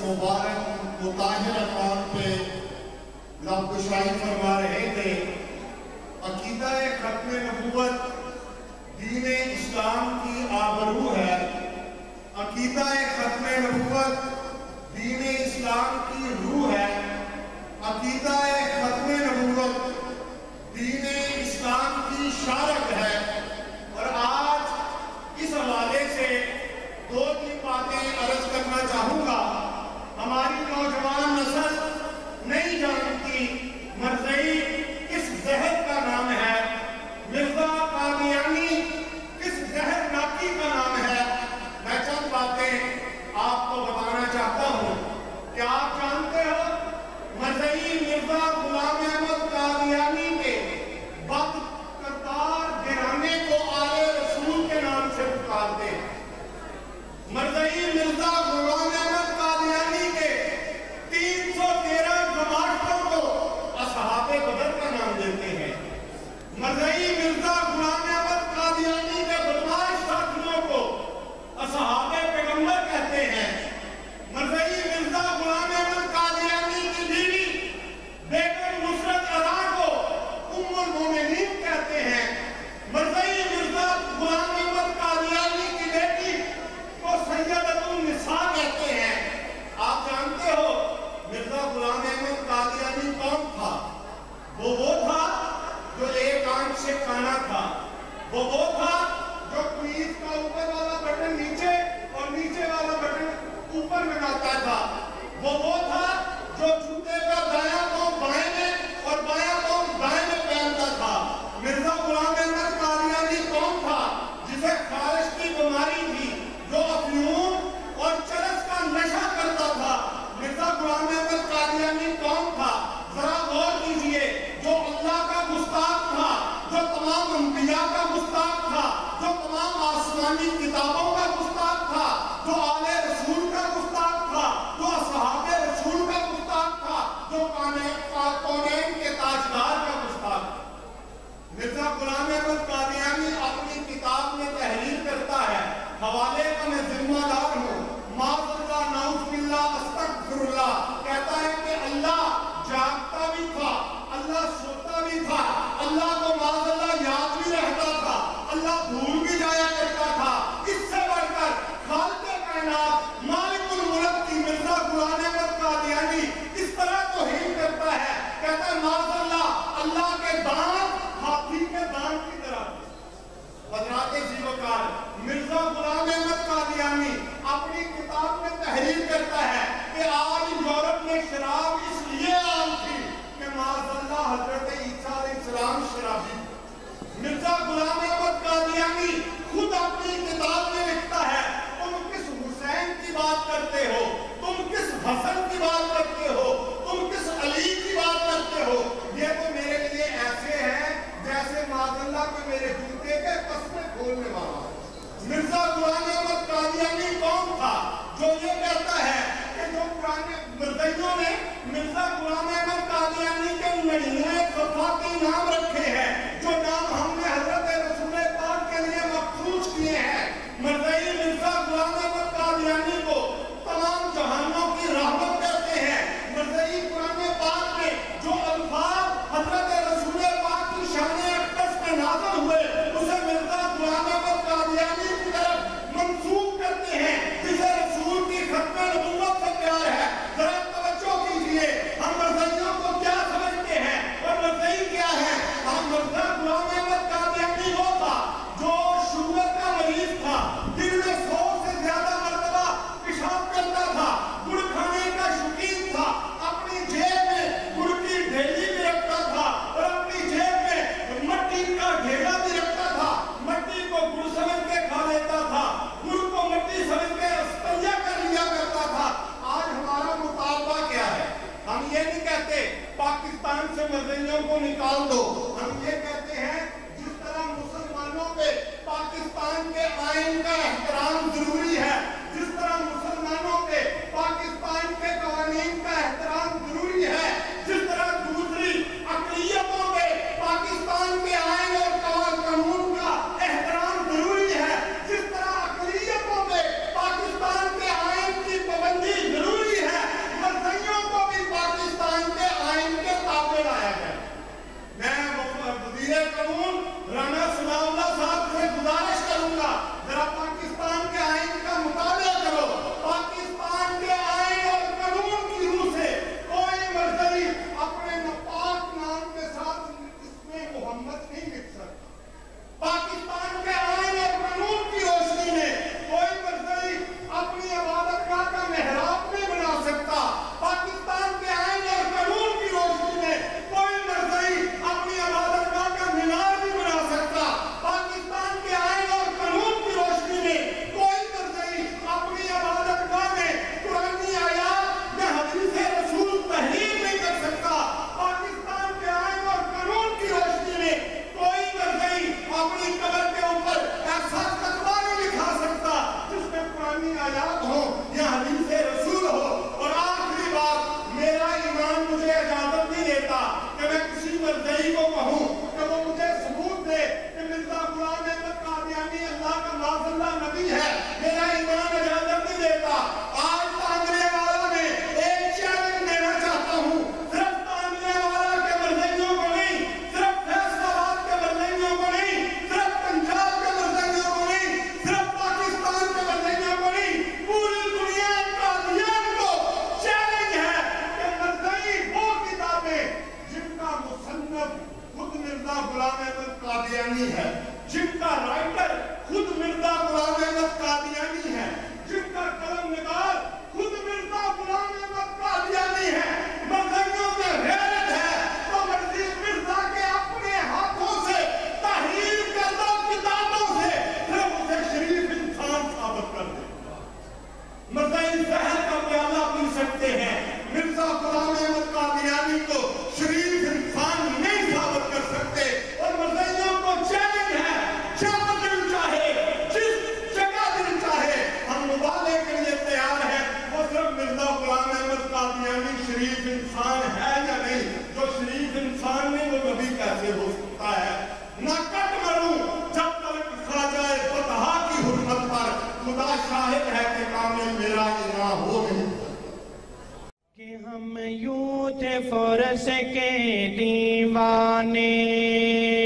मुबारक मुताहिर अक़वाम पे लबकुशाई फरमा रहे थे। अकीदा ख़त्म नबूवत दीन इस्लाम की आबरू है। अकीदा ख़त्म नबूवत दीन इस्लाम की रूह है। अकीदा ख़त्म नबूवत दीन इस्लाम की शारक है। और आज इस हवाले से दो तीन बातें अर्ज करना चाहूँगा। हमारी नौजवान नस्ल नहीं जानती मरज़ई किस जहर का नाम है, मिर्ज़ा कादियानी किस जहर नाकी का नाम है। मैं चंद बातें आपको बताना चाहता हूँ। क्या आप जानते हो मरज़ई मिर्ज़ा गुलाम अहमद कादियानी के बदकिरदार घराने को आले रसूल के नाम से पुकारते हैं। मरज़ई मिर्ज़ा गुलाम अहमद कादियानी के 313 जमातों को असहाबे बदर का नाम देते हैं। मरज़ई मिर्ज़ा गुलाम अहमद कादियानी के बदमाश साथियों को असहाबे पैगंबर कहते हैं। मरज़ई मिर्ज़ा गुलाम अहमद कादियानी की बीवी बेगम नुसरत अज़ा को उम्मुल मोमिनीन कहते हैं। मरज़ई मिर्ज़ा गुलाम अहमद कादियानी की बेटी को सैयदतुन निसा कहते हैं। आप जानते हो मिर्ज़ा गुलाम अहमद कादियानी कौन था? वो था जो एक आंख से काना था। वो था जो क्वीज का ऊपर वाला बटन नीचे और नीचे वाला बटन ऊपर में लगाता था। वो था जो जूते का दायां पांव बाएं में और बायां पांव दाएं में पहनता था। मिर्ज़ा गुलाम अहमद कादियानी कौन था? जिसे खारिश की बीमारी थी, जो अफयूम और चरस का नशा करता था। मिर्ज़ा गुलाम अहमद कादियानी कौन था? जरा गौर कीजिए। जो अल्लाह का गुस्ताख था, जो तमाम अंबिया का गुस्ताख था, जो तमाम आसमानी किताबों का गुस्ताख था, जो आले रसूल का गुस्ताख था, जो असहाबे रसूल का गुस्ताख था, जो कौनैन के ताजदार का गुस्ताख था। मिर्ज़ा गुलाम अहमद कादियानी अपनी किताब में तहरीर करता है, हवाले का मैं जिम्मेदार हूँ, माज़अल्लाह नाउज़ुबिल्लाह अस्तग़फिरुल्लाह, कहता है कि अल्लाह जागता भी था, अल्लाह सोता भी था, अल्लाह को माज़अल्लाह याद भी रहता था, अल्लाह भूल भी जाया करता था। इससे बढ़कर खालिक़े कायनात मालिकुल मुल्क की मिर्ज़ा गुलाम अहमद कादियानी इस तरह तौहीन करता है, कहता है माज़अल्लाह अल्लाह के दांत हाथी के दांत की तरह। हज़रात ज़ीवकार मिर्ज़ा गुलाम अहमद कादियानी अपनी किताब में तहरीर करता है कि आज यूरोप में शराब इसलिए आम थी कि माज़अल्लाह हज़रत ईसा अलैहिस्सलाम शराबी। मिर्ज़ा गुलाम अहमद कादियानी खुद अपनी किताब में लिखता है, तुम किस हुसैन की बात करते हो, तुम किस हसन की बात करते हो, तुम किस अली की बात करते हो, ये तो मेरे लिए ऐसे हैं जैसे माज़अल्लाह को मेरे जूते के तस्मे खोलने वाला। मिर्ज़ा गुलाम अहमद कादियानी कौन था जो ये कहता है कि जो पुराने मरज़इयों ने मिर्ज़ा गुलाम अहमद कादियानी के 99 वफ़ाती नाम रखे हैं, जो नाम हमने हज़रत रसूल पाक के लिए मखसूस किए हैं। मरज़ई मिर्ज़ा गुलाम अहमद कादियानी को तमाम जहानों की रहमत कहते हैं। मरज़ई कुरान पाक में जो अल्फाज हज़रत रसूल पाक की शान अक़दस में नाज़िल हुए, उसे मिर्ज़ा गुलाम अहमद कादियानी की तरफ मंसूब करते हैं, जिसे रसूल की खत्म नबूवत से प्यार है। जरा तवज्जो कीजिए, हम मरज़इयों को क्या समझते हैं और मरज़ई क्या है। हम मिर्ज़ा गुलाम ہم یوں تھے فرس کے دیوانے